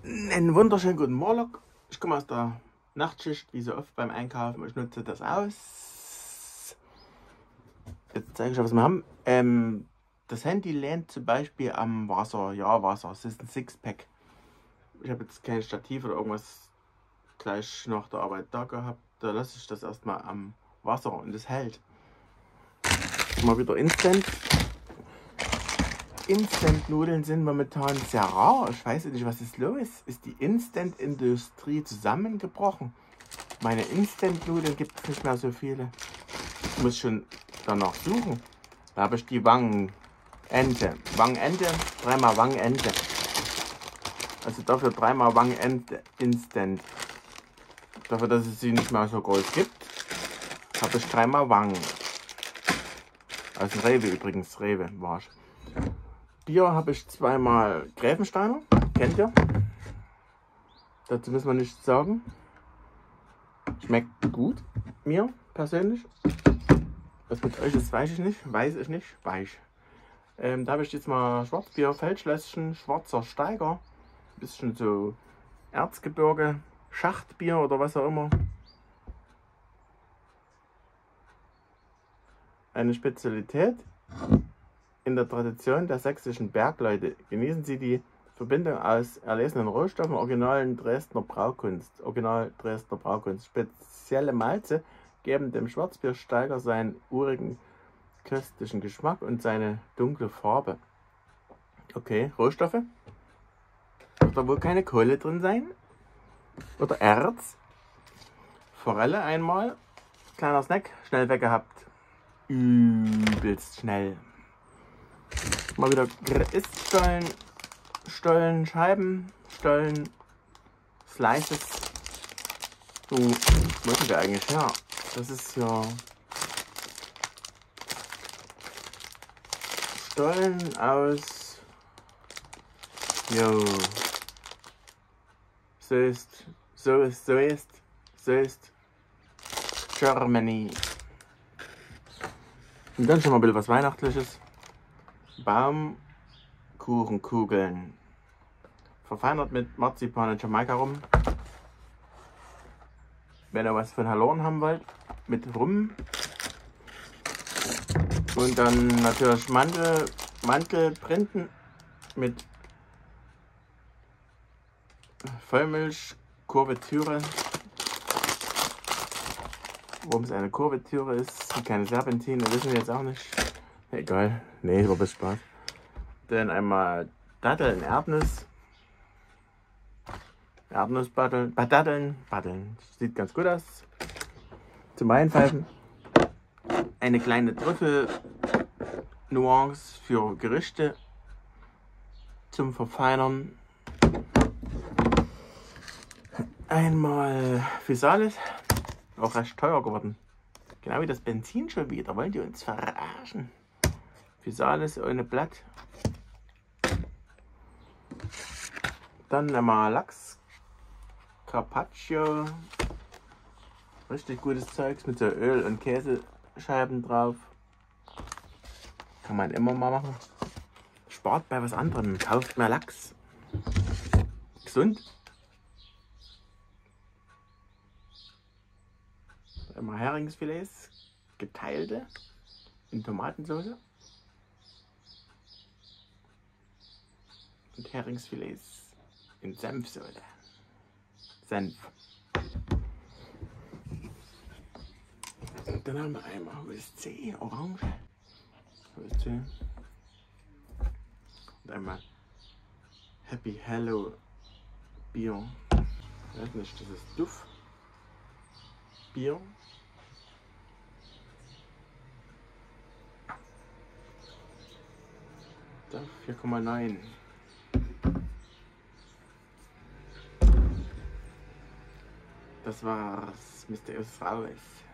Einen wunderschönen guten Morgen. Ich komme aus der Nachtschicht, wie so oft beim Einkaufen. Ich nutze das aus. Jetzt zeige ich euch, was wir haben. Das Handy lehnt zum Beispiel am Wasser. Ja, Wasser. Es ist ein Sixpack. Ich habe jetzt kein Stativ oder irgendwas gleich nach der Arbeit da gehabt. Da lasse ich das erstmal am Wasser und es hält. Mal wieder Instant. Instant-Nudeln sind momentan sehr rar. Ich weiß nicht, was ist los. Ist die Instant-Industrie zusammengebrochen? Meine Instant-Nudeln gibt es nicht mehr so viele. Ich muss schon danach suchen. Da habe ich die Wangenente. Wangenente, dreimal Wangenente. Also dafür dreimal Wangenente Instant. Dafür, dass es sie nicht mehr so groß gibt, habe ich dreimal Wangen. Aus dem Rewe übrigens. Rewe war ich. Bier habe ich zweimal Gräfensteiner, kennt ihr? Dazu muss man nichts sagen. Schmeckt gut, mir persönlich. Was mit euch ist, weiß ich nicht. Weich. Da habe ich jetzt mal Schwarzbier, Feldschlösschen, Schwarzer Steiger. Bisschen so Erzgebirge, Schachtbier oder was auch immer. Eine Spezialität. In der Tradition der sächsischen Bergleute genießen sie die Verbindung aus erlesenen Rohstoffen, original Dresdner Braukunst. Spezielle Malze geben dem Schwarzbiersteiger seinen urigen, köstlichen Geschmack und seine dunkle Farbe. Okay, Rohstoffe? Wird da wohl keine Kohle drin sein? Oder Erz? Forelle einmal. Kleiner Snack, schnell weggehabt. Übelst schnell. Mal wieder Stollen, Scheiben, Stollen, Slices. So, wo sind wir eigentlich her? Das ist ja Stollen aus. Jo. So ist Germany. Und dann schon mal ein bisschen was Weihnachtliches. Baumkuchenkugeln. Verfeinert mit Marzipan und Jamaika rum. Wenn ihr was von verloren haben wollt, mit Rum. Und dann natürlich Mantelprinten mit Vollmilch, Kurvetüre. Warum es eine Kurvetüre ist und keine Serpentine, wissen wir jetzt auch nicht. Egal, nee, war bis Spaß. Dann einmal Datteln, Datteln. Sieht ganz gut aus. Zum Einpfeifen. Eine kleine Trüffel-Nuance für Gerichte zum Verfeinern. Einmal Physalis, auch recht teuer geworden. Genau wie das Benzin schon wieder. Wollen die uns verarschen? Physalis ohne Blatt. Dann einmal Lachs. Carpaccio. Richtig gutes Zeugs mit so Öl- und Käsescheiben drauf. Kann man immer mal machen. Spart bei was anderem. Kauft mehr Lachs. Gesund. Immer Heringsfilets. Geteilte. In Tomatensauce. Und Heringsfilets in Senfsoße. Senf. Und dann haben wir einmal HSC, Orange. HSC. Und einmal Happy Hello Bier. Ich weiß nicht, das ist Duff. Bier. Da 4,9. Das war's, Mr. Raus.